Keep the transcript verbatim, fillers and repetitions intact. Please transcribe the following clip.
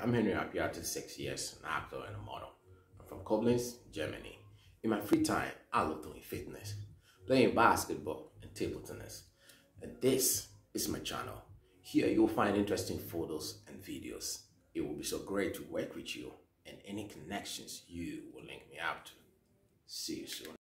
I'm Henry. I've been thirty-six years, an actor and a model. I'm from Koblenz, Germany. In my free time, I love doing fitness, playing basketball and table tennis. And this is my channel. Here you'll find interesting photos and videos. It will be so great to work with you, and any connections you will link me up to. See you soon.